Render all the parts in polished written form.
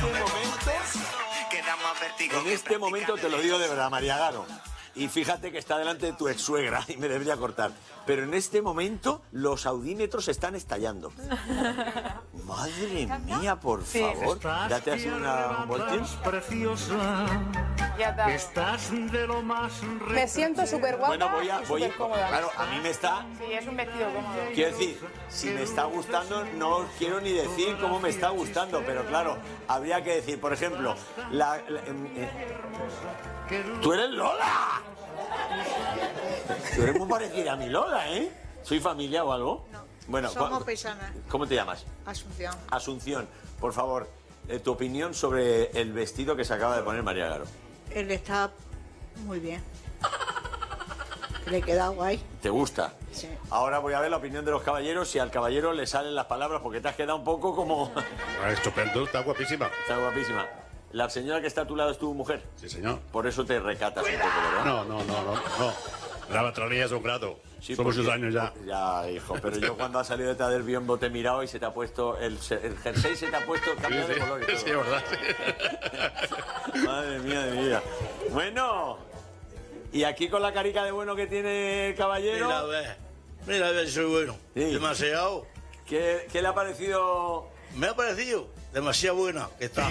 este momento te lo digo de verdad, María Garo. Y fíjate que está delante de tu ex suegra y me debería cortar. Pero en este momento los audímetros están estallando. Madre mía, por favor. Date así un voltín. Ya está. Me siento súper guapa. Bueno, voy cómoda. claro, a mí me está... Sí, es un vestido cómodo. Quiero decir, si me está gustando, no quiero ni decir cómo me está gustando, pero claro, habría que decir, por ejemplo, ¡tú eres Lola! Tú eres muy parecida a mi Lola, ¿eh? ¿Soy familia o algo? No. Bueno, somos paisanas. ¿Cómo te llamas? Asunción. Asunción, por favor, tu opinión sobre el vestido que se acaba de poner María Garo. Él está muy bien. Le queda guay. ¿Te gusta? Sí. Ahora voy a ver la opinión de los caballeros, si al caballero le salen las palabras, porque te has quedado un poco como... Estupendo, está guapísima. Está guapísima. ¿La señora que está a tu lado es tu mujer? Sí, señor. Por eso te recatas un poco, ¿verdad? No. La batería es un grato. Sí, son muchos años ya. Ya, hijo, pero yo cuando has salido detrás del biombo te he mirado y se te ha puesto... El jersey se te ha puesto cambiado de color y todo. Sí, verdad. Sí. Madre mía de mi vida. Bueno, y aquí con la carica de bueno que tiene el caballero... Mira, a ver, soy bueno. Sí. Demasiado. ¿Qué le ha parecido...? Me ha parecido demasiado buena que está.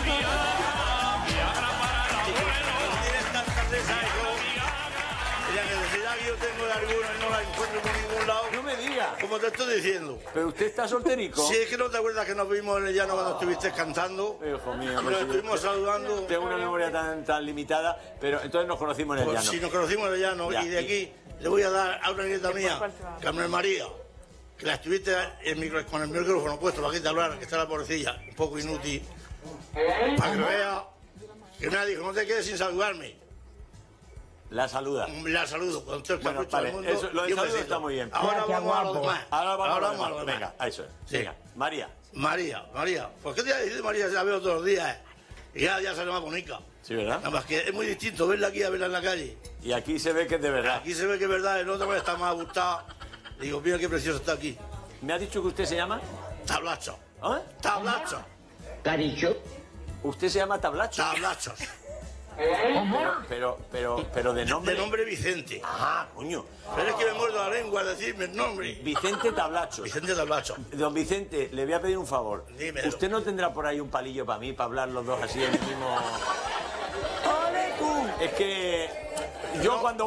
La necesidad que yo tengo de alguna y no la encuentro por ningún lado. No me digas. Como te estoy diciendo. Pero usted está solterico. Si es que no te acuerdas que nos vimos en el llano cuando estuviste cantando. Hijo mío. Nos estuvimos saludando. Tengo una memoria tan limitada, pero entonces nos conocimos en el llano. Si nos conocimos en el llano Ya, y de aquí le voy a dar a una nieta mía, Carmen María, que la estuviste con el micrófono puesto para que te hablar, que está la pobrecilla, un poco inútil, para que vea que me dijo, no te quedes sin saludarme. La saluda. La saludo, con todo el Bueno, capricho vale, del mundo. eso, lo de y un saludo besito. está muy bien. Ahora vamos a lo demás. Ahora vamos a lo demás. demás. Venga, a eso es. Sí. Venga, María. María. ¿Por qué te voy a decir María? Se la veo todos los días. Y ya sale más bonita. Sí, ¿verdad? Nada más que es muy distinto verla aquí a verla en la calle. Y aquí se ve que es de verdad. Aquí se ve que es verdad, el otro está más gustada. Digo, mira qué precioso está aquí. ¿Me ha dicho que usted se llama? Tablacho. ¿Ah? Tablacho. ¿Qué ha dicho? ¿Usted se llama Tablacho? Tablachos. Pero de nombre... De nombre Vicente. Ah, coño. Pero es que me muerdo la lengua al decirme el nombre. Vicente Tablachos. Vicente Tablacho. Don Vicente, le voy a pedir un favor. Dímelo. ¿Usted no tendrá por ahí un palillo para mí, para hablar los dos así en el mismo...? Es que yo cuando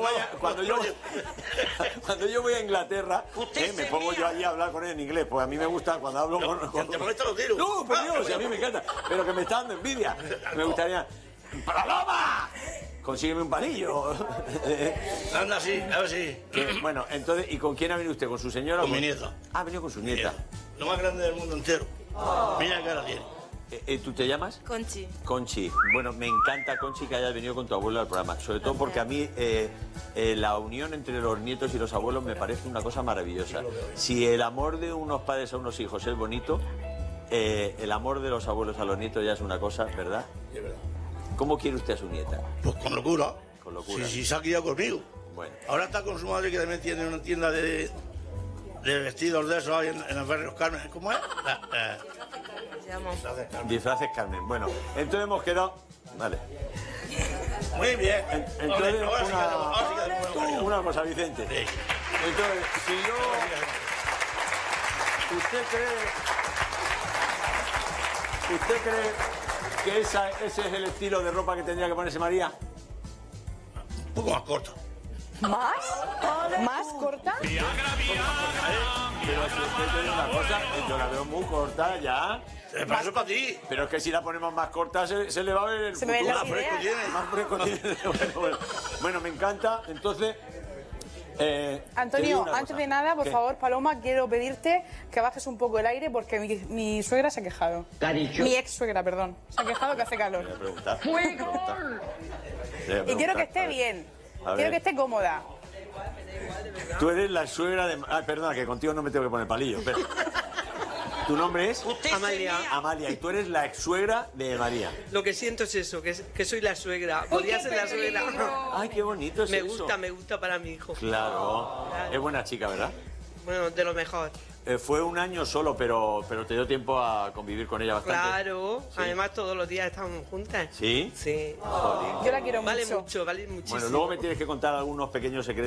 yo voy a Inglaterra, me pongo yo allí a hablar con él en inglés, pues a mí me gusta cuando hablo con... ¿Te molesta los tiros? No, por Dios, a mí me encanta, pero que me está dando envidia. Me gustaría... ¡Paloma! Consígueme un palillo. Anda así, a ver si. Bueno, entonces, ¿y con quién ha venido usted? ¿Con su señora? Con mi nieta. Ah, ha venido con su nieta. Lo más grande del mundo entero. Mira qué cara tiene. ¿Tú te llamas? Conchi. Conchi. Bueno, me encanta, Conchi, que hayas venido con tu abuelo al programa. Sobre todo porque a mí la unión entre los nietos y los abuelos me parece una cosa maravillosa. Si el amor de unos padres a unos hijos es bonito, el amor de los abuelos a los nietos ya es una cosa, ¿verdad? Es verdad. ¿Cómo quiere usted a su nieta? Pues con locura. Con locura. Si se ha criado conmigo. Bueno. Ahora está con su madre, que también tiene una tienda de vestidos de esos ahí en el barrio Carmen. ¿Cómo es? Disfraces Carmen. Bueno, entonces hemos quedado... Vale. Muy bien. Entonces, una una cosa, Vicente. Sí. Entonces, si yo... ¿Usted cree que ese es el estilo de ropa que tendría que ponerse María? Un poco más corta. ¿Más? ¿Más corta? Pero si usted tiene una cosa, yo la veo muy corta ya. Paso para ti. Pero es que si la ponemos más corta se le va a ver el Se me ven futuro. las Más fresco ideas. tiene, más fresco tiene. Bueno, me encanta. Entonces... te digo Antonio, una antes cosa. de nada, por ¿Qué? favor, Paloma, quiero pedirte que bajes un poco el aire porque mi suegra se ha quejado. ¿Qué ha dicho? Mi ex suegra, perdón. Se ha quejado que hace Le voy a calor. preguntar. Y quiero que esté bien. A Quiero ver. que esté cómoda. Tú eres la suegra de... Ah, perdona, que contigo no me tengo que poner palillo. Pero... ¿Tu nombre es? Amalia. Amalia, y tú eres la ex suegra de María. Lo que siento es eso, que soy la suegra. Podría ser la suegra. Ay, qué bonito es Me eso. gusta para mi hijo. Claro. Es buena chica, ¿verdad? Bueno, de lo mejor. Fue un año solo, pero te dio tiempo a convivir con ella bastante. Claro, Sí. además todos los días estábamos juntas. ¿Sí? Sí. Jolín. Yo la quiero Vale mucho. mucho, vale muchísimo. Bueno, luego me tienes que contar algunos pequeños secretos.